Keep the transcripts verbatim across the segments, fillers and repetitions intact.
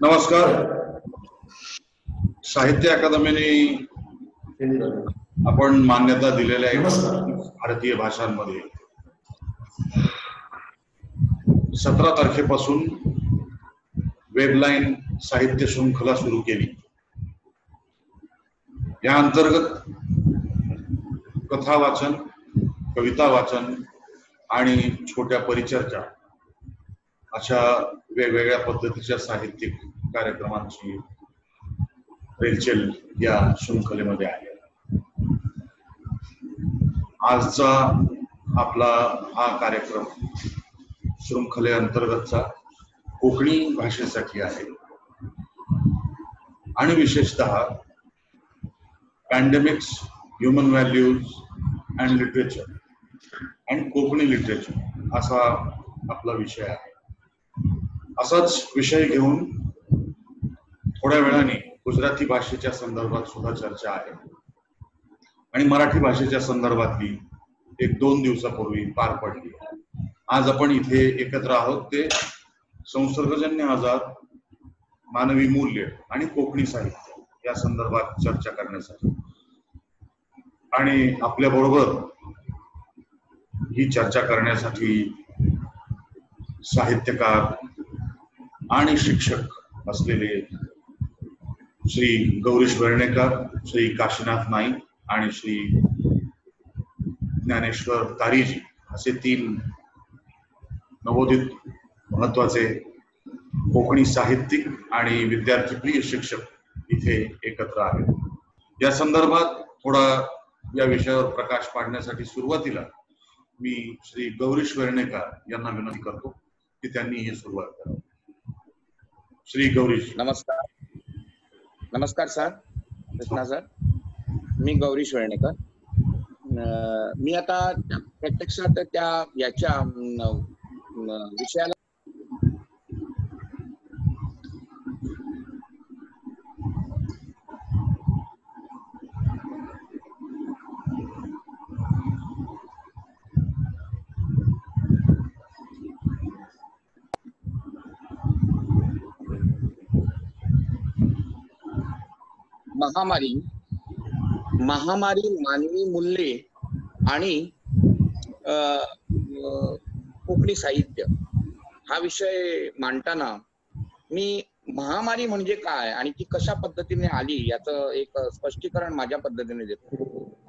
नमस्कार. साहित्य अकादमीने आपण मान्यता दिलेल्या भारतीय भाषांमध्ये सतरा तारखेपासून वेबलाईन साहित्य शृंखला सुरू केली. या अंतर्गत कथा वाचन, कविता वाचन आणि छोट्या परिचर्चा अशा वेगवेगळ्या पद्धतीच्या साहित्यिक कार्यक्रमांची रेलचेल या शृंखलेमध्ये आहे. आजचा आपला हा कार्यक्रम शृंखले अंतर्गतचा कोकणी भाषेसाठी आहे आणि विशेषतः pandemics, human values and literature आणि कोकणी लिटरेचर असा आपला विषय आहे. असाच विषय घेऊन थोड्या वेळाने गुजराती भाषेच्या संदर्भात सुद्धा चर्चा आहे आणि मराठी भाषेच्या संदर्भातली एक दोन दिवसापूर्वी पार पडली. आज आपण इथे एकत्र आहोत ते संसर्गजन्य आजार, मानवी मूल्य आणि कोकणी साहित्य या संदर्भात चर्चा करण्यासाठी. आणि आपल्या बरोबर ही चर्चा करण्यासाठी साहित्यकार आणि शिक्षक असलेले श्री गौरीश वेर्णेकर, श्री काशीनाथ नाईक आणि श्री ज्ञानेश्वर तारीजी असे तीन नवोदित महत्वाचे कोकणी साहित्यिक आणि विद्यार्थीप्रिय शिक्षक इथे एकत्र आहेत. या संदर्भात थोडा या विषयावर प्रकाश पाडण्यासाठी सुरुवातीला मी श्री गौरीश वेर्णेकर यांना विनंती करतो की त्यांनी ही सुरुवात करावी. श्री गौरीश. नमस्कार. नमस्कार सर, कृष्णा सर. मी गौरीश वेर्णेकर. मी आता प्रत्यक्षात त्या याच्या विषयाला महामारी महामारी मानवी मूल्ये आणि कोकणी साहित्य हा विषय मांडताना मी महामारी म्हणजे काय आणि ती कशा पद्धतीने आली याचं एक स्पष्टीकरण माझ्या पद्धतीने देतो.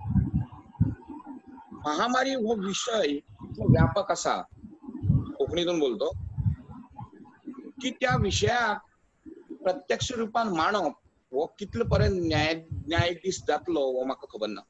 महामारी हा विषय व्यापक असा, कोकणीतून बोलतो, की त्या विषयात प्रत्यक्ष रूपान मानव व कितपर्यंत न्याय न्यायाधीश जातलो व म्हाका खबर ना.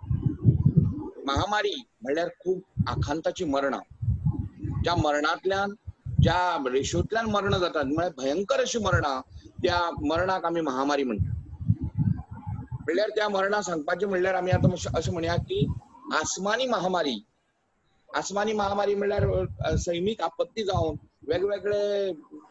महामारी म्हणल्यार खूप आखांताची मरणा, ज्या मरणांतल्यान ज्या रेशोतल्यान मरण जातात, म्हणजे भयंकर अशी मरणा, त्या मरणाक आम्ही महामारी म्हणतो. म्हणल्यार त्या मरणा सांगपाचे म्हणल्यार आम्ही आता अशें म्हणया की आसमानी महामारी. आसमानी महामारी म्हणल्यार सैमीक आपत्ती जावन वेगवेगळे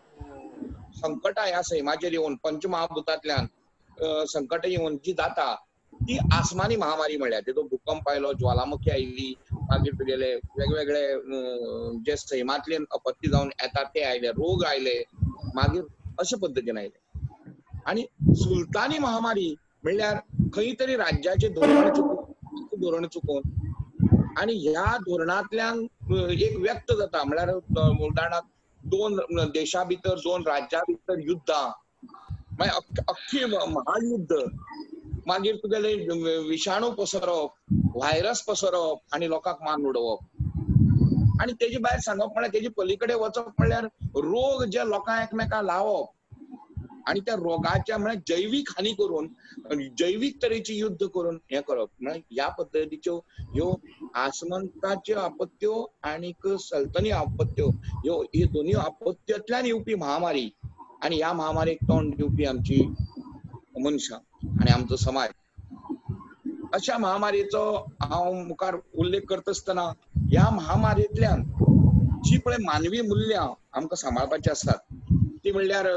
संकटां ह्या सैमाचेर येवन पंचमहाभूतांतल्यान संकट येवन जी जाता ती आसमानी महामारी म्हणल्यार. तेजो भूकंप आयलो, ज्वालामुखी आयली, मागीर तुगेले वेगवेगळे जे सैमांतल्यान आपत्ती जावन येता ते आयले, रोग आयले, मागीर अशे पद्दतीन आयले. आणि सुलतानी महामारी म्हणल्यार खंय तरी राज्याचे धोरण चुकून धोरण चुकून आणि ह्या धोरणांतल्यान एक व्यक्त जाता. म्हणल्यार उदाहरणार्थ दोन देशा भितर, दोन राज्या भितर युद्धां, मागीर अख्खी महायुद्ध, मागीर तुगेले विषाणू पसरप, व्हायरस पसरप आणि लोकांक मारून उडोवप. आणि तेजे भायर सांगप म्हळ्यार तेजे पलीकडे वचप म्हणल्यार रोग जे लोकांक एकमेकांक लावप आणि त्या रोगाच्या म्हळ्यार जैवीक हानी करून, जैवीक तरेची युद्ध करून हे करप. म्हळ्यार ह्या पद्दतीच्यो ह्यो आसमंताच्यो आपत्त्यो आणि सल्तनी आपत्त्यो ह्यो ही दोन्ही आपत्त्यांतल्यान येवपी महामारी आणि ह्या महामारीक तोंड दिवपी आमची मनशां आणि आमचो समाज. अशा महामारीचो हांव मुखार उल्लेख करता आसतना ह्या महामारींतल्यान जी पळय मानवी मूल्यां आमकां सांबाळपाची आसात ती म्हणल्यार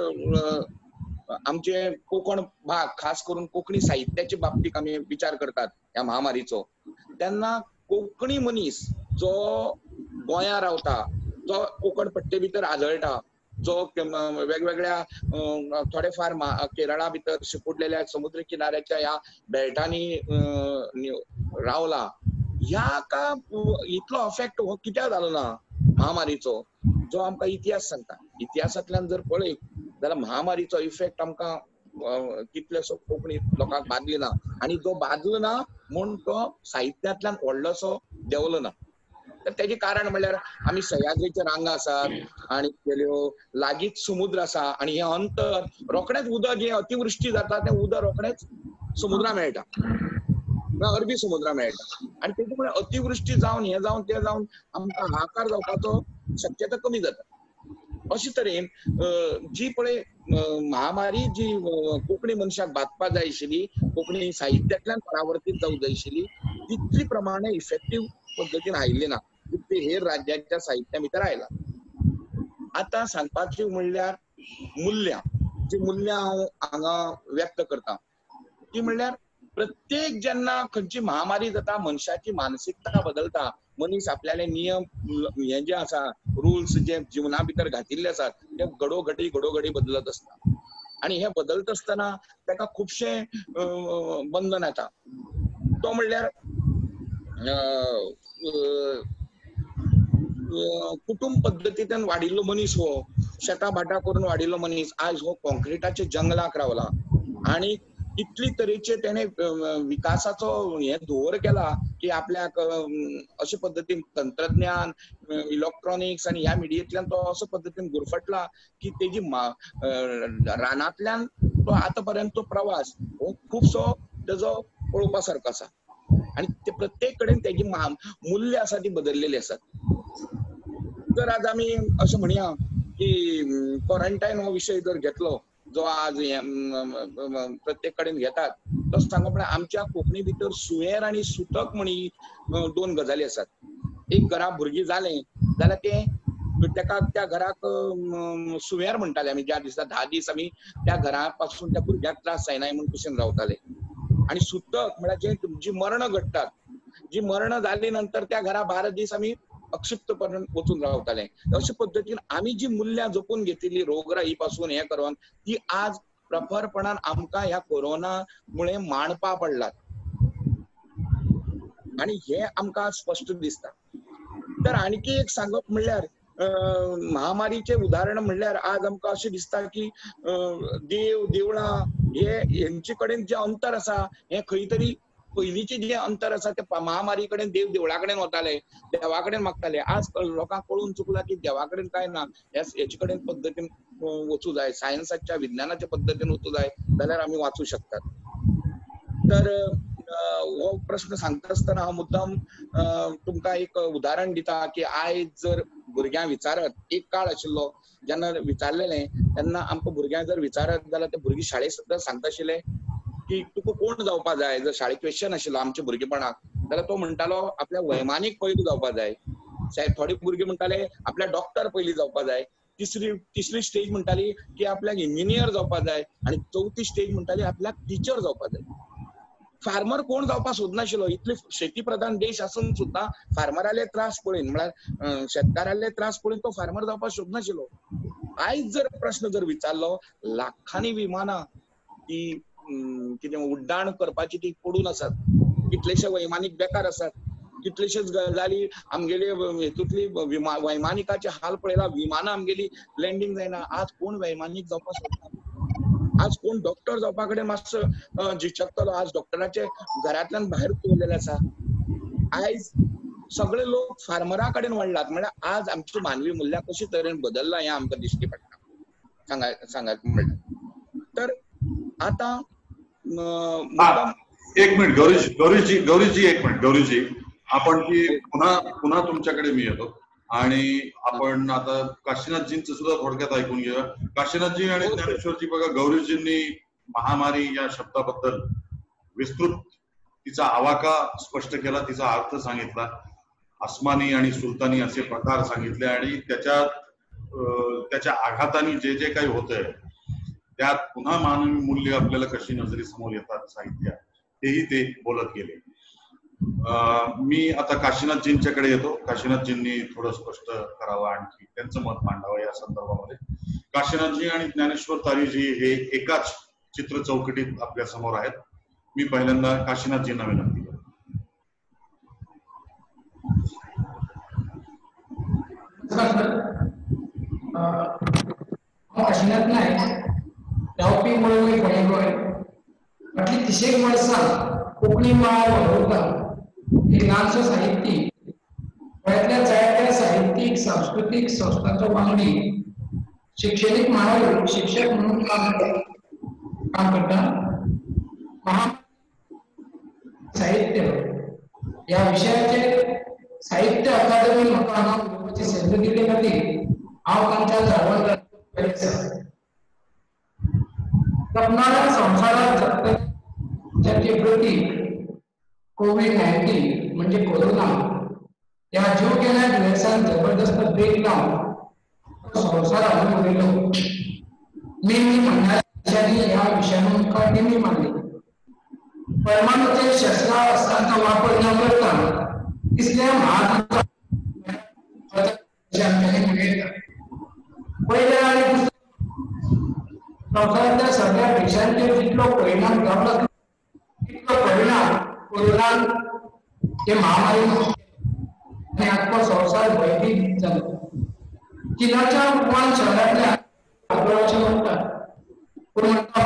आमचे कोकण भाग, खास करून कोकणी साहित्याच्या बाबतीत आमी विचार करतात ह्या महामारीचो, तेन्ना कोंकणी मनीस जो गोंया रावता, जो कोकण पट्टे भितर आदळटा, जो वेगवेगळ्या थोडेफार केरळा भितर शिपुडलेल्या समुद्र किनाऱ्याच्या ह्या बेल्टांनी रावला, ह्या का इतलो अफेक्ट हो कित्याक जालो ना महामारीचो, जो आमकां इतिहास सांगता. इतिहासांतल्यान जर पळयत जाल्यार महामारीचो इफेक्ट आमकां कितलेसो कोंकणी लोकांक बादली ना, आणि जो बादलो ना म्हूण तो साहित्यांतल्यान व्हडलोसो देंवलो ना. तर तेजे कारण म्हणल्यार आमी सह्याद्रीचे रांगा आसात आणि गेल्यो लागींच समुद्र आसा, आणि हे अंतर रोखडेंच उदक जे अतिवृश्टी जाता तें उदक रोखडेंच समुद्रा मेळटा, अरबी समुद्रा मेळटा, आणि तेजे मुळे अतिवृश्टी जावन हे जावन ते जावन आमकां हाहाकार जावपाचो शक्यता कमी जाता. अशे तरेन जी पळय महामारी जी कोंकणी मनशाक बादपाक जाय आशिल्ली, कोंकणी साहित्यांतल्यान परावर्तीत जावंक जाय आशिल्ली, तितली प्रमाणे इफेक्टीव पद्दतीन आयिल्ली ना, ते हेर राज्यांच्या साहित्या भितर आयला. आता सांगपाची म्हणल्यार मुल्यां, जी मुल्यां हांव हांगा व्यक्त करता ती म्हणल्यार प्रत्येक जेन्ना खंयची महामारी जाता मनशाची मानसिकता बदलता, मनीस आपल्याले नियम हे जे आसा रुल्स जे जिवना भितर घातिल्ले आसात ते घडोघडी घडोघडी बदलत असता, आणि हे बदलत असतना ताका खुबशे बंधन येता. तो म्हणल्यार कुटुंब पद्दतीन वाडिल्लो मनीस, हो शेता भाटा करून वाडिल्लो मनीस आज हो कॉन्क्रिटाच्या जंगलाक रावला, आणि इतली तरेचे तेणे विकासाचो हे धोर केला की आपल्याक अशे पद्दतीन तंत्रज्ञान, इलेक्ट्रॉनिक्स आणि ह्या मिडियेंतल्यान तो असो पद्दतीन गुरफटला की तेजी रानांतल्यान तो आतां पर्यंत प्रवास हो खूबसो तेजो पळोवपा सारको आसा, आणि ते प्रत्येक कडेन तेजी मूल्य आसा ती बदललेली आसात. जर आज आमी अशें म्हणया की क्वॉरंटायन हो विशय जर घेतलो, जो आज प्रत्येक कडेन घेतात, तो सांगप म्हळ्यार आमच्या कोंकणी भितर सुयेर आणि सुतक म्हणी दोन गजाली आसात. एक घरा भुरगीं जालें जाल्यार ते तेका त्या घराक सुयेर म्हणटाले आमी, ज्या दिसा धा दीस आमी त्या घरा पासून त्या भुरग्याक त्रास जायनाय म्हूण कुशीन रावताले. आणि सुतक म्हळ्यार जे जी मरण घडटात, जी मरण जाली नंतर त्या घरा बारा दीस आमी अक्षिप्तपणान वचून रावताले. अशे पद्दतीन आमी जी मुल्यां जपून घेतिल्ली रोगराई पासून हे करून ती आज प्रखरपणान आमकां ह्या कोरोना मुळे मांडपा पडलात, आणि हे आमकां स्पश्ट दिसता. तर आणखी एक सांगप म्हणल्यार महामारीचे उदाहरण म्हणल्यार आज आमकां अशें दिसता की देव देवळां हे हेंचे कडेन जे अंतर आसा हे खंय तरी पयलींचे जे अंतर आसा ते महामारी कडेन देव देवळा कडेन वताले, देवा कडेन मागताले. आज लोकांक कळून चुकला की देवा कडेन काय ना, हेचे कडेन पद्दतीन वचूं जाय, सायन्साच्या विज्ञानाच्या पद्दतीन वचूं जाय जाल्यार आमी वाचूं शकतात. तर हो प्रश्न सांगता आसतना हांव मुद्दाम तुमकां एक उदाहरण दिता की आयज जर भुरग्यांक विचारत, एक काळ आशिल्लो जेन्ना विचारलेलें तेन्ना आमकां भुरग्यांक जर विचारत जाल्यार ते भुरगीं शाळेंत सुद्दां सांगता आशिल्ले की तुका कोण जावपा जाय. जर शाळेंत क्वेश्चन आशिल्लो आमच्या भुरगेपणाक जाल्यार तो म्हणटालो आपल्या वैमानीक पयलीं जावपा जाय. थोडे भुरगे म्हणटाले आपल्या डॉक्टर पयलीं जावपा जाय. तिसरी तिसरी स्टेज म्हणटाली की आपल्याक इंजिनियर जावपा जाय, आणि चवथी स्टेज म्हणटाली आपल्याक टिचर जावपा जाय. फार्मर कोण जावपा सोदनाशिल्लो. इतले शेती प्रधान देश आसून सुद्दां फार्मराले त्रास पळयन म्हळ्यार शेतकाराले त्रास पळयन तो फार्मर जावपा सोदनाशिल्लो. आयज जर प्रश्न जर विचारलो, लाखांनी विमानां ती कितें उड्डाण करपाची ती पडून आसात, कितलेशे वैमानीक बेकार आसात, कितलेशेच गजाली आमगेले हेतूंतली वैमानिकाचे हाल पळयला, विमानां आमगेली लँडिंग जायना. आज कोण वैमानीक जावपा सोदना, आज कोण डॉक्टर जावपा कडेन मातसो झिजकतलो. आज डॉक्टराचे घरांतल्यान भायर दवरलेले आसा. आयज सगळे लोक फार्मरा कडेन वळ्ळात. म्हळ्यार आज आमची मानवी मूल्यां कशी तरेन बदलला हें आमकां दिश्टी पडटा सांगाय सांगायच म्हणल्यार. तर आता एक मिनिट गौरीजी गौरीजी गौरीजी एक मिनिट गौरीजी आपण की पुन्हा पुन्हा तुमच्याकडे मी येतो, आणि आपण आता काशीनाथजींचं सुद्धा थोडक्यात ऐकून घेऊया. काशीनाथजी आणि ज्ञानेश्वरजी बघा, गौरीजींनी महामारी या शब्दाबद्दल विस्तृत तिचा आवाका स्पष्ट केला, तिचा अर्थ सांगितला, अस्मानी आणि सुलतानी असे प्रकार सांगितले, आणि त्याच्यात त्याच्या आघाताने जे जे काही होतंय त्यात पुन्हा मानवी मूल्य आपल्याला कशी नजरे समोर येतात साहित्यात हेही ते बोलत गेले. मी आता काशीनाथजींच्याकडे येतो. काशीनाथजींनी थोडं स्पष्ट करावं, आणखी त्यांचं मत मांडावं या संदर्भामध्ये. काशीनाथजी आणि ज्ञानेश्वर तारीजी हे एकाच चित्र चौकटीत आपल्या समोर आहेत. मी पहिल्यांदा काशीनाथजींना विनंती करतो. काशीनाथ नायक गावठी म्हणून गोंय फाटली तिशेक वर्सां कोंकणी मळार वावुरता एक ल्हानसो साहित्यीक गोंयांतल्या जायत्या साहित्यीक सांस्कृतीक संस्थांचो वांगडी शिक्षणीक मळार शिक्षक म्हणून काम काम करता. महा साहित्य ह्या विशयाचेर साहित्य अकादमी म्हाका हांगा उलोवपाची संद दिले खातीर हांव तांच्या झाडांत जपणाऱ्या संसारात जगता ज्याचे प्रतीक कोविड नाईन्टीन म्हणजे कोरोना या जीव गेल्या दुयेंसान जबरदस्त ब्रेक लावन संसार हांवें उडयलो. मी मी म्हणणाऱ्या ह्या विशयान मुखार नेमी मारली. परमाणुचे शस्त्रास्त्रांचा वापर न करता इसल्या महान पहिल्या आणि संसारातल्या सगळ्या देशांचेर जितलो परिणाम जावला तितलो परिणाम कोरोनान हे महामारीन आनी आख्खो संवसार भयभीत जालो. चीनाच्या वुहान शहरांतल्या अशें म्हणटात पूण म्हणटा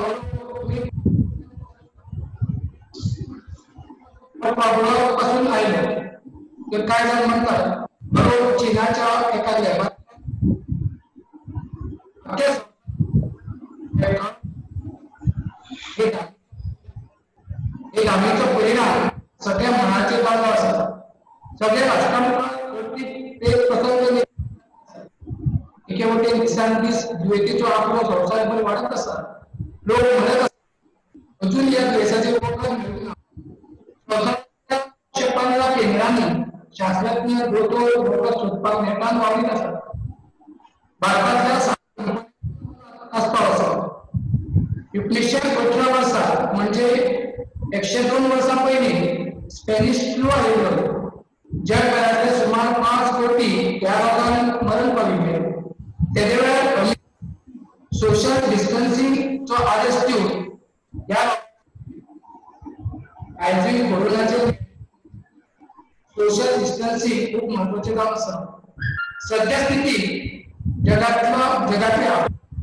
पासून आयलो तर काय जाण म्हणटात बरो चीनाच्या एका लॅबांत एक आमीचो परिणाम सगळ्या मनाचेर जाल्लो आसा. सगळे राजकारणी एक प्रसंग एके वटेन दिसान दीस दुयेंतीचो आंकडो संवसारभर वाडत आसा. लोक म्हणत आसा अजून ह्या दुयेंसाचेर वखद मेळूंक ना. पंदरा केंद्रांनी शास्त्रज्ञ दोतोर वखद सोदपाक नेटान वावरीत आसात. भारतांतल्या आसपाव आसा. एकुणीशे अठरा वर्सा म्हणजे एकशे दोन वर्सां पयलीं स्पॅनिश फ्लू आयिल्लो. जगभरातले सुमार पांच कोटी ह्या रोगान मरण पाविल्ले. तेदे वेळार सोशल डिस्टन्सिंगचो आदेश दिवन ह्या आयज कोरोनाचे सोशल डिस्टन्सिंग खूप महत्वाचे जावन आसा. सद्या स्थितीत जगातलो जगातल्या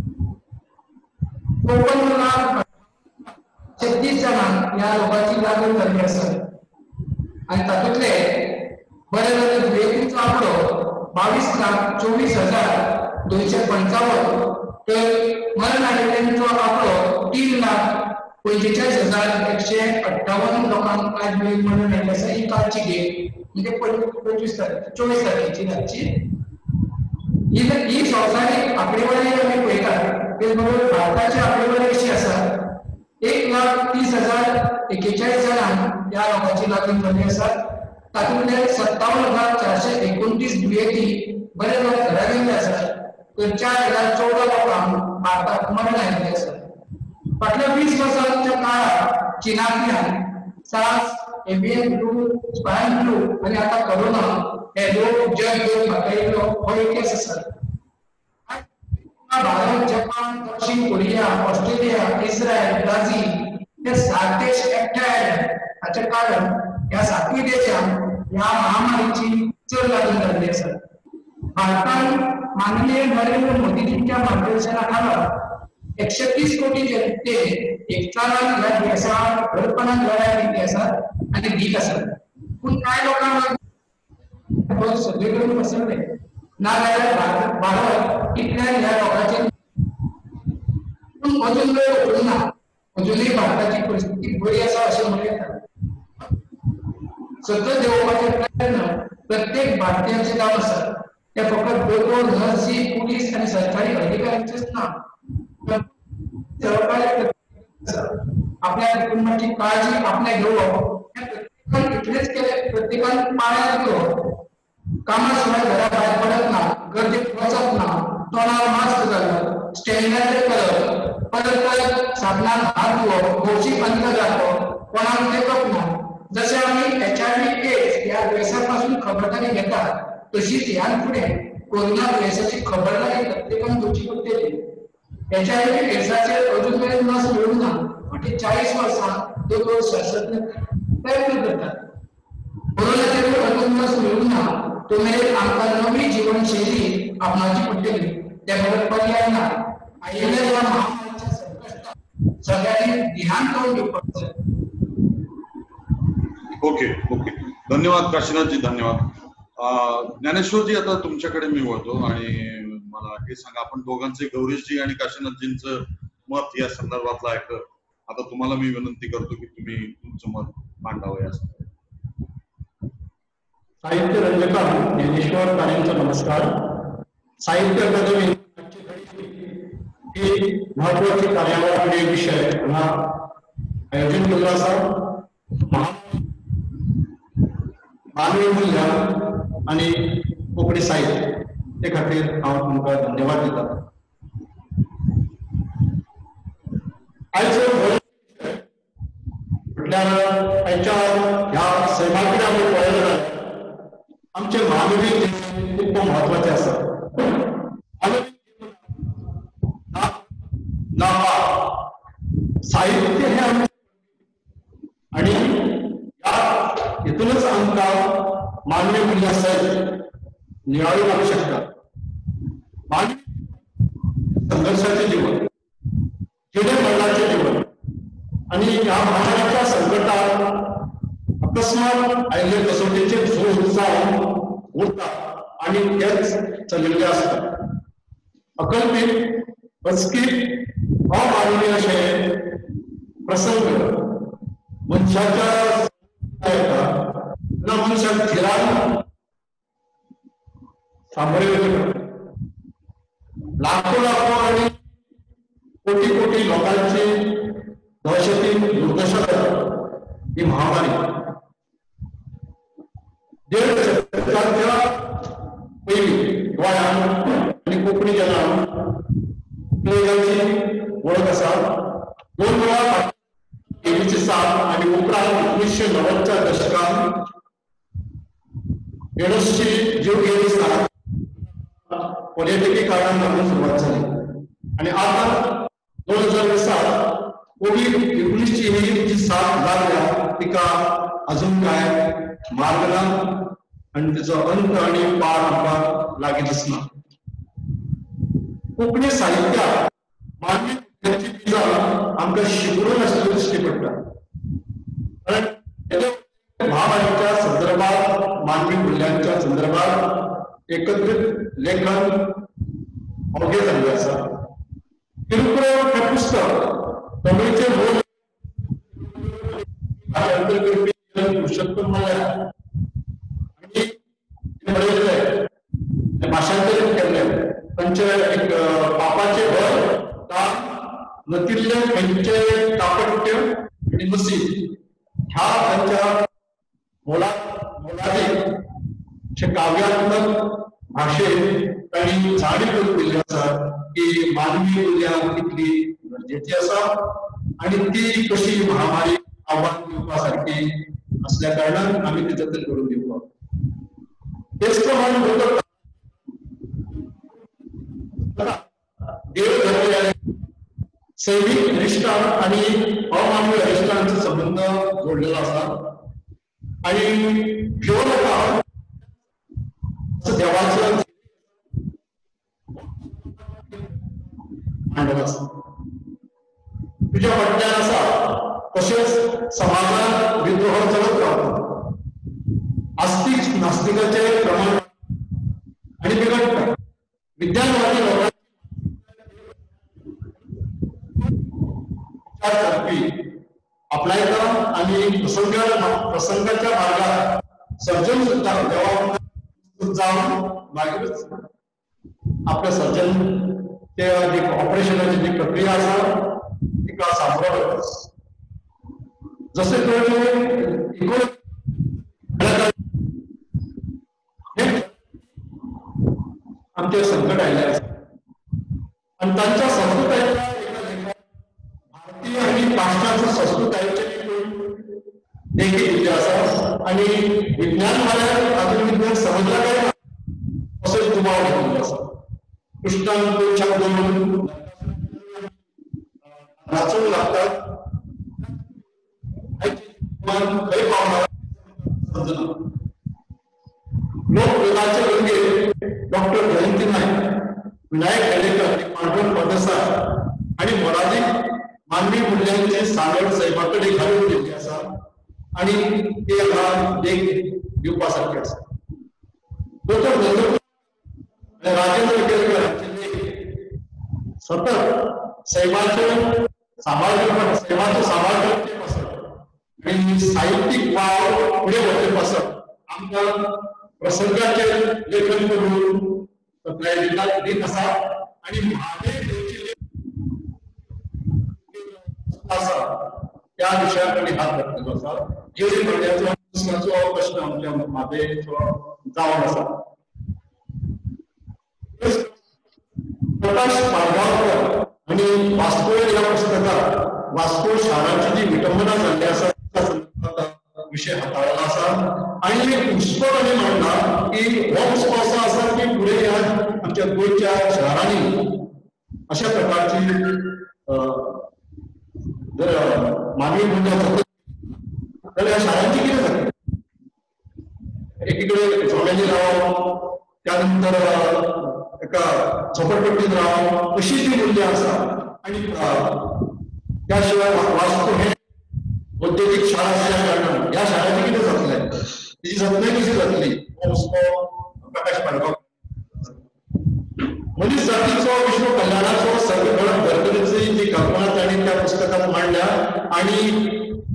चौपन्न लाख छत्तीस जणांक ह्या रोगाची लागण जाल्ली आसा आनी तातूंतले बरे जाल्ले दुयेंतींचो आंकडो बावीस लाख चोवीस हजार दोनशे पंचावन्न तर मरण आयिल्ल्यांचो आंकडो तीन लाख पंचेचाळीस हजार एकशे अठ्ठावन्न लोकांक आज मेरेन मरण आयिल्लें आसा. ही कालची डेट म्हणजे पंचवीस तारीख चोवीस तारखेची रातची ही ही संवसारीक आंकडेवारी आमी पळयतात. तेच बरोबर भारताची आंकडेवारी अशी आसा एक लाख तीस हजार एकेचाळीस जाणांक ह्या रोगाची लागण जाल्ली आसा. तातूंतले सत्तावन्न हजार चारशे एकोणतीस दुयेंती बरे लोक घरा गेल्ले आसात. तर चार हजार चौदा लोकांक भारतांत मरण आयिल्लें आसा. फाटल्या वीस वर्सांच्या काळात चीनांतल्यान SARS avian flu swine flu आनी आतां कोरोना हे लोक जग घेवन म्हातायिल्लो हो एक केस आसा. भारत जपान दक्षिण कोरिया ऑस्ट्रेलिया इस्रायल ब्राझील हे सात देश एकठांय आयले. हाचे कारण ह्या सातूय देशांक ह्या महामारीची चड लागण जाल्ली आसा. भारतान माननीय नरेंद्र मोदीजींच्या मार्गदर्शनाखाला एकशे तीस कोटी जनते एकचारान ह्या दुयेंसाक घरपणान लढाय दिल्ली आसात आनी दीत आसात. पूण कांय लोकांक सगळे कडेन पसरले ना जाल्यार भारत इतल्यान ह्या रोगाचेर पूण अजून वेळ वचूंक ना. अजुनूय भारताची परिस्थिती बरी आसा अशें म्हणूं येता. सतत देंवोवपाचे प्रयत्न प्रत्येक भारतीयाचे जावन आसात. ते फकत दोतोर नर्सी पुलीस आनी सरकारी अधिकाऱ्यांचेच ना. आपल्या कुटुंबाची काळजी आपणे घेवप हे प्रत्येकान इतलेच केले. प्रत्येकान पाळ्यांत घेवप. कामाशिवाय घरा भायर पडत ना. गर्देक वचप ना. तोंडार मास्क घालप. स्टॅनिटायझर करप. परत परत साबणान हात धुवप. भौशीक अंतर राखप. कोणाक तेंकप ना. जशें आमी एच आय व्ही एड्स ह्या दुयेंसा पासून खबरदारी घेतात तशीच ह्यान फुडें कोरोना दुयेंसाची खबरदारी प्रत्येकान घेवची पडटली. एच आय व्ही एड्साचेर अजून मेरेन लस मेळूंक ना, फाटीं चाळीस वर्सां तो दोन शास्त्रज्ञ प्रयत्न करतात. कोरोनाचेर अजून लस मेळूंक ना, तो मेरेन आमकां नवी जीवनशैली आपणाची पडटली. त्या खातीर पर्याय ना. आयिल्ल्या ह्या महामारीच्या संकटात सगळ्यांनी ध्यान करून घेवपाक जाय. ओके ओके धन्यवाद काशीनाथजी, धन्यवाद. ज्ञानेश्वरजी, आता तुमच्याकडे मी वळतो आणि मला हे सांगा, आपण दोघांचे, गौरीशजी आणि काशीनाथजींचं मत या संदर्भातलं ऐकलं. आता तुम्हाला मी विनंती करतो की तुम्ही तुमचं मत मांडावं या संदर्भात. साहित्य रंजका ज्ञानेश्वर काळेंचा नमस्कार. साहित्य अकादमी ही महत्वाची कार्यावळ विषय हा आयोजन केला असा. मानवी मूल्य आणि कोंकणी साहित्य ते खातीर हांव तुमकां धन्यवाद दिता. आयज म्हटल्यार आयच्या ह्या सैमाकीत आमी पळयलें जाल्यार आमचे मानवी जीवन खूब महत्वाचें आसा. साहित्य हे आमचे आणि हितूनच आमकां मानवी मूल्य सैत नियाळून लागू शकता. मानवी संघर्षाचे जीवन, जिणे मरणाचे जीवन आणि ह्या महामारीच्या संकटात अकस्मात आयिल्ले कसोटीचे झूज जावन उरता आणि तेच चलिल्ले असतात. अकल्पीत अचकीत अमानवीय अशे प्रसंग मनशाच्या मनशाक थिरान सामोरे लाखो लाखो आणि कोटी कोटी लोकांची दहशती दुर्दशा ही महामारी देड शतकाच्या पयलीं गोंयांत आणि कोंकणी जनात प्लेगाची वळख आसा. दोन वेळा तेवीसशे सात आणि उपरांत एकोणीसशे नव्वदच्या दशकात एडसची जीव गेली सात पर्यटकी कारणान लागून सुरुवात झाली आणि आता दोन हजार वीसात कोविड एकोणीसची ही जी साथ लागल्या तिका अजून काय मार्ग ना आणि तिचो अंत आणि पार आमकां लागीं दिसना. कोंकणी साहित्यात मानवी मूल्यांची बिजां आमकां शिबरून आशिल्ली दिश्टी पडटा. कारण महामारीच्या संदर्भात, मानवी मूल्यांच्या संदर्भात एकत्रित लेखन अवघे जाल्लें आसा. तिरुकुरळ हे पुस्तक तमिळचे मूळ करपी पुरुषोत्तम मल्ल्या आणि बरयल्ले, भाषांतरीत केल्ले. तांचे एक पापाचे घर नतिल्ले खंयचे तापट्य आणि मसीद ह्या तांच्या मोला मोलादी काव्यात्मक भाषेत तांणी जाणीव करून दिल्ली आसा की मानवी मूल्यां कितली गरजेची आसा आणि ती कशी महामारी आव्हान दिवपा सारखी असल्या कारणान आमी ती जतन करून दिवप. तेच प्रमाणे देव धर्म सैनिक अरिष्टान आणि अमानवी अरिष्टांचा संबंध जोडलेला आसा आणि ह्यो लोकां देवाचो मांडला आसा. तुझ्या फाटल्यान आसा तशेंच समाजात विद्रोह चलत रावता. आस्तिक नास्तिकाचे प्रमाण आणि बिघडटा. विज्ञानवादी लोकांची आपल्याला आणि प्रसंग प्रसंगाच्या मार्गात सर्जन सुद्धा देवा जाऊन मागीरच आपल्या सर्जन ते ऑपरेशनाची जी प्रक्रिया आसा तिका सामोरं वता. जसे कळले आमचे संकट आयले आसा आणि तांच्या संस्कृतायेच्या भारतीय आणि पाश्चात्य संस्कृतायेचे देखील दिल्ले आसा आणि विज्ञान वाल्यान अजून विज्ञान समजला काय असे दुबाव घेतलेलो आसा. कृष्णान कोणच्या दोन नाचूंक लागतात खंय पावना समजना. लोकवेदाचे गंगे डॉक्टर जयंती नायक, विनायक केलेकर, पांडुरंग परदेसाय आणि मोराजी मानवी मूल्यांची सांगड सैमाकडे घालून दिली आसा आणि ते हांगा देख दिवपा सारखे आसा. दोतोर राजेंद्र केळकर हांचे सतत सैमाचे सांबाळ करप सैमाचो सांबाळ करप आसत आणि साहित्यीक वाव फुडें व्हरप आसत आमकां प्रसंगाचेर लेखन करून तकलेर दीत आसा आणि आसा त्या विशयाकडे हात घातलेलो आसा. जेरी म्हणल्याचो पुस्तकाचो प्रश्न आमच्या मातेचो जावन आसा. प्रकाश पाडगांवकर आणि वास्को ह्या पुस्तकात वास्को शारांची जी विटंबना जाल्ली आसा त्या संदर्भात विशय हाताळला आसा आणि पुष्कळपणे मांडला की हो पुस्तक असो आसा की फुडें ह्या आमच्या गोंयच्या शहरांनी अशा प्रकारची जर मानवी मूल्य जाल्यार ह्या शाळांची कितें जातली. एकीकडे झोमेनी रावप, त्यानंतर एका झोपडपट्टीत रावप अशी ती मूल्य आसा आणि त्याशिवाय वास्तू हे औद्योगिक शाळा असल्या कारणान ह्या शाळांची कितें जातलें, तिची जतनाय कशी जातली हो हुस्को प्रकाश पाडगांवकर. मनीस जातीचो विश्व कल्याणाचो सगळं धर्तरेची जी कल्पना तांणी त्या पुस्तकात मांडल्या आणि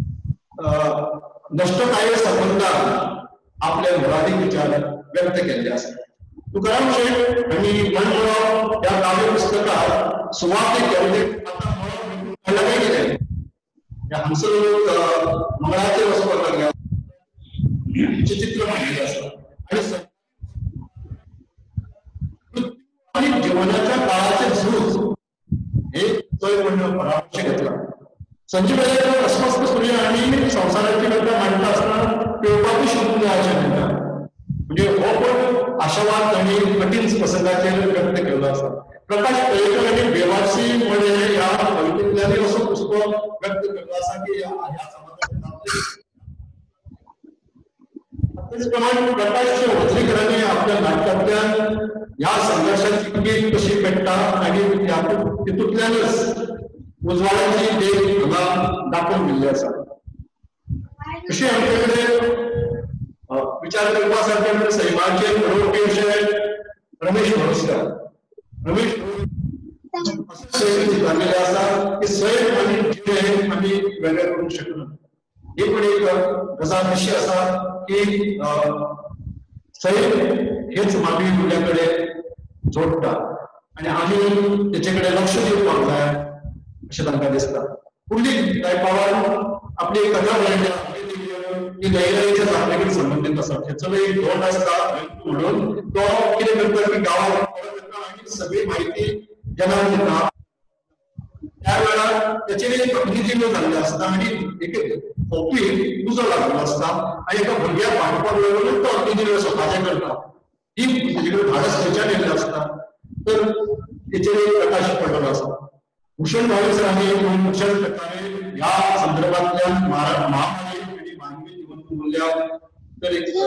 नष्टकाय संबंधात आपले मोरादीक विचार व्यक्त केल्ले आसा. तुकाराम शेट हांणी मनमळो ह्या काव्य पुस्तकात सुवात केल्ले आतां काय कितें हांगसर लोक मंगळाचेर वचपाक लागल्या चित्र मांडलेलें आसा आणि जीवनाच्या काळाचे झूज हे चोय म्हणून परामर्श घेतला. संजीव वेळेकर अस्वस्थ सूर्य आणि संसाराची गद्दा मांडटा आसतना पेवपाची शोधून जायचे म्हणटा म्हणजे हो पण आशावाद तांणी कठीण प्रसंगाचेर व्यक्त केल्लो आसा. प्रकाश केळकर आणि बेवारसी म्हणजे ह्या कवितेंतल्यानय असो पुस्तक व्यक्त केल्लो आसा की ह्या समाजाचे तेच प्रमाणे प्रकाश वज्रेकरांनी आपल्या नाटकांतल्यान ह्या संघर्षाची गीत कशी पेट्टा आणि तितूंतल्यानच उजवाडाची देख हांगा दाखोवन दिल्ली आसा. अशें आमचे कडेन विचार करपा सारके सैमाचे बरोवपी अशे रमेश भरोसकार रमेश जाल्लेले आसा की सैम आनी जिणे आमी वेगळे करूंक शकना. ही पण एक गजाल अशी आसा की सैम हेच मानवी मूल्याकडे जोडटा आणि आमी तेचे कडेन लक्ष दिवपाक जाय अशें तांकां दिसता. पुंडलीक गायकवाडान आपली कथा बरयल्या की न्हयराईच्या जात्रेकडेन संबंदीत आसा. हेचो एक दोन आसता म्हणून तो कितें करता की गांवांत आनी सगळी म्हायती जनाक दिता त्या वेळार तेचेर एक प्रतिनिधी जाल्ले आसता आणि एक खोपी उजो लागलो आसता आणि एका भुरग्याक पाठोवपाक लागून तो प्रतिनिधी स्वताचे करता. ही तेजे कडेन धाडस खंयच्यान येल्लें आसता तर तेचेर एक प्रकाश पडलेलो आसा. भूषण भावेसरांनी भूषण प्रकारे ह्या संदर्भांतल्यान महामारी आणि मानवी जीवन मूल्यां तर एक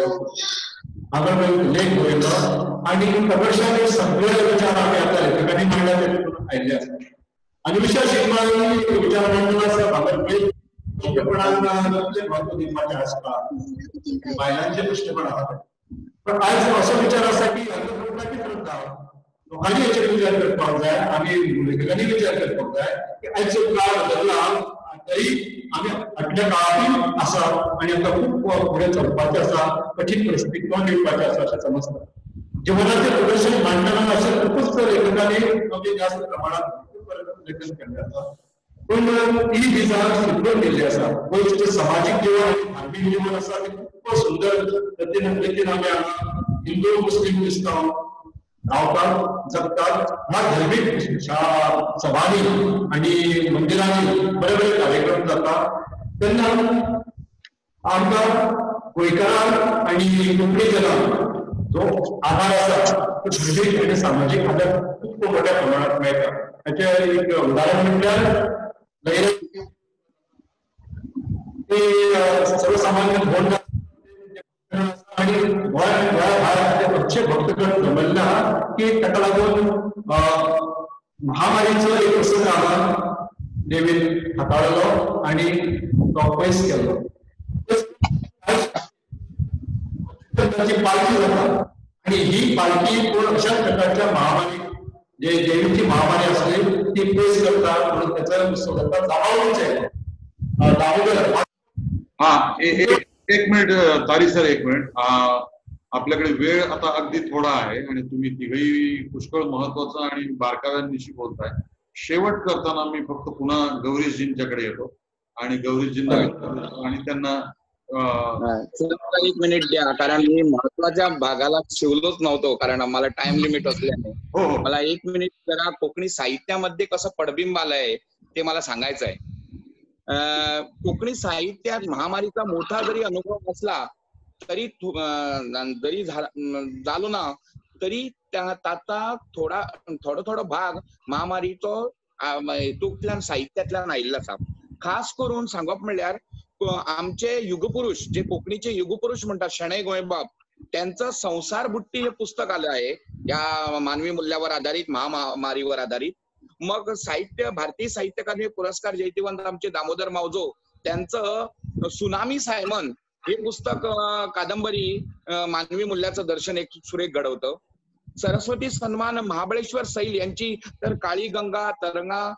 हांगा लेख बरयलो आणि प्रकर्षान सगळे विचार आमी आतां लेखकांनी मांडल्या ते आयिल्ले आसा. आणि विशेष एक विचार मांडलेलो आसा भागरपळी इश्टपणाक महत्व दिवपाचें आसता बायलांचे इश्टपण आसा. पण आयज असो विचार आसा की कितें करता लोकांनी हेचेर विचार करपाक जाय आमी लेखकांनी विचार करपाक जाय की आयचो काळ बदलला तरी आमी फाटल्या काळांतूय आसा आणि आमकां खूब फुडें चलपाचें आसा. कठीण परिस्थितीक तोंड दिवपाचें आसा अशें समजता. जीवनाचें प्रदर्शन मांडटना अशें खुबूच लेखकांनी जास्त प्रमाणात लेखन केल्लें आसा. पण ही दिसां सुद्रोवन गेल्ली आसा. गोंयचें समाजीक जीवन आनी धार्मीक जीवन आसा तें खूब सुंदर रितीन रितीन आमी हांगा हिंदू मुस्लीम क्रिस्तांव रावतात जगतात. ह्या धर्मीक सभांनी आणि मंदिरांनी बरे बरे कार्यक्रम जातात तेन्ना आमकां गोंयकारांक आनी कोंकणी जनांक जो आधार आसा तो धर्मीक आनी सामाजीक आधार खूब मोठ्या प्रमाणात मेळटा. हाचें एक उदाहरण म्हटल्यार ते सर्वसामान्य भोंड आणि पक्ष भक्तगण जमला की ताका लागून महामारीचो एक प्रसंग आला डेव्हिड हाताळलो आणि तो पयस केलो. पालखी जाता आणि ही पालखी पूर्ण अशा प्रकारच्या महामारी जे डेव्हिडची महामारी असली ती पेस करता म्हणून त्याचा स्वतः जामावूनच आहे दामोदर. हा एक मिनिट तारी सर, एक मिनिट. आपल्याकडे वेळ आता अगदी थोडा आहे आणि तुम्ही तिघही पुष्कळ महत्वाचं आणि बारकाव्यांनिशी बोलताय. शेवट करताना मी फक्त पुन्हा गौरीशजींच्याकडे येतो आणि गौरीशजींना आणि त्यांना एक मिनिट द्या, कारण मी महत्वाच्या भागाला शिवलोच नव्हतो कारण आम्हाला टाइम लिमिट असल्याने. मला एक मिनिट जरा कोकणी साहित्यामध्ये कसं पडबिंब आलंय ते मला सांगायचं आहे. कोकणी साहित्यात महामारीचा मोठा जरी अनुभव असला तरी जरी झालो ना तरी त्याचा थोडा थोडं थोडं भाग महामारीचो हेतूंतल्यान साहित्यातल्यान आयिल्लो आसा. खास करून सांगप म्हणल्यार आमचे युगपुरुष जे कोकणीचे युगपुरुष म्हणतात शेणे गोंयबाब त्यांचं संसार बुट्टी हे पुस्तक आलं आहे या मानवी मूल्यावर आधारित महामारीवर आधारित. मग साहित्य भारतीय साहित्य अकादमी पुरस्कार जयतीवंत आमचे दामोदर मावजो त्यांचं सुनामी सायमन हे पुस्तक कादंबरी मानवी मूल्याचं दर्शन एक सुरेख घडवतं. सरस्वती सन्मान महाबळेश्वर सैल यांची तर काळी गंगा, तरंगा,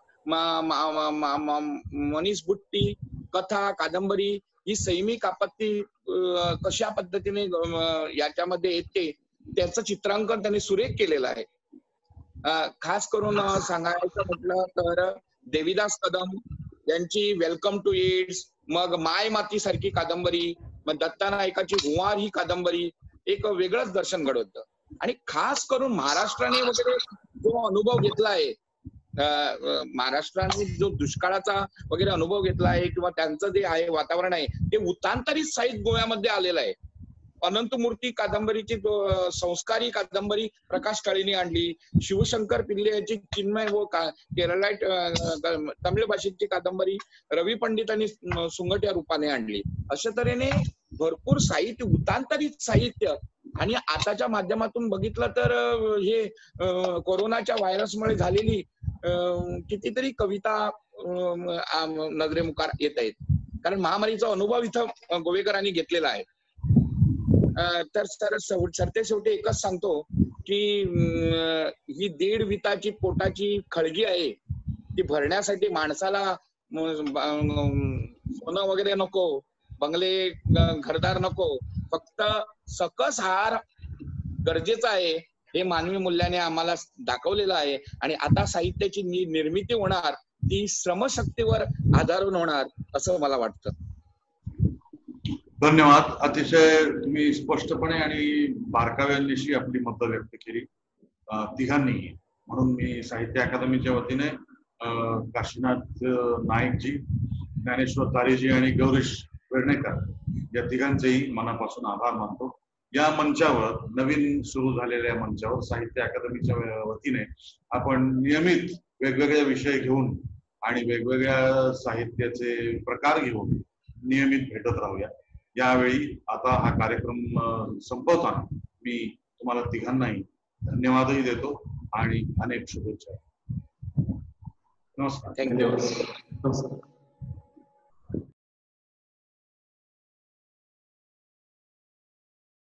मनीष बुट्टी, कथा, कादंबरी ही सैमिक आपत्ती कशा पद्धतीने याच्यामध्ये येते त्याचं चित्रांकन त्यांनी सुरेख केलेलं आहे. खास करून सांगायचं म्हटलं तर देवीदास कदम यांची वेलकम टू इट्स, मग माय माती सारखी कादंबरी, मग दत्ता नायकाची हुंवार ही कादंबरी एक वेगळंच दर्शन घडवतं. आणि खास करून महाराष्ट्राने वगैरे जो अनुभव घेतला आहे, महाराष्ट्राने जो दुष्काळाचा वगैरे अनुभव घेतला आहे किंवा त्यांचं जे आहे वातावरण आहे ते उतांतरित साहित्य गोव्यामध्ये आलेलं आहे. अनंतमूर्ती कादंबरीची संस्कारी कादंबरी प्रकाश काळेंनी आणली. शिवशंकर पिल्ले यांची चिन्मय व केरळाईट तमिळ भाषेची कादंबरी रवी पंडितांनी सुंगट्या रूपाने आणली. अशा तऱ्हेने भरपूर साहित्य, उतांतरित साहित्य. आणि आताच्या माध्यमातून बघितलं तर हे कोरोनाच्या व्हायरसमुळे झालेली कितीतरी कविता नजरेमुखार येत आहेत, कारण महामारीचा अनुभव इथं गोवेकरांनी घेतलेला आहे. तर सर सरते शेवटी एकच सांगतो की ही दीड विताची पोटाची खळगी आहे ती भरण्यासाठी माणसाला सोनं वगैरे नको, बंगले घरदार नको, फक्त सकस आहार गरजेचा आहे हे मानवी मूल्याने आम्हाला दाखवलेलं आहे. आणि आता साहित्याची निर्मिती होणार ती श्रमशक्तीवर आधारून होणार असं मला वाटतं. धन्यवाद. अतिशय तुम्ही स्पष्टपणे आणि बारकाव्यांनिशी आपली मतं व्यक्त केली तिघांनी. म्हणून मी साहित्य अकादमीच्या वतीने काशीनाथ नाईकजी, ज्ञानेश्वर तारेजी आणि गौरीश वेर्णेकर या तिघांचेही मनापासून आभार मानतो. या मंचावर, नवीन सुरू झालेल्या मंचावर साहित्य अकादमीच्या वतीने आपण नियमित वेगवेगळे विषय घेऊन आणि वेगवेगळ्या साहित्याचे प्रकार घेऊन नियमित भेटत राहूया. यावेळी आता हा कार्यक्रम संपवताना मी तुम्हाला तिघांनाही धन्यवादही देतो आणि अनेक शुभेच्छा. नमस्कार. थँक्यू. नमस्कार.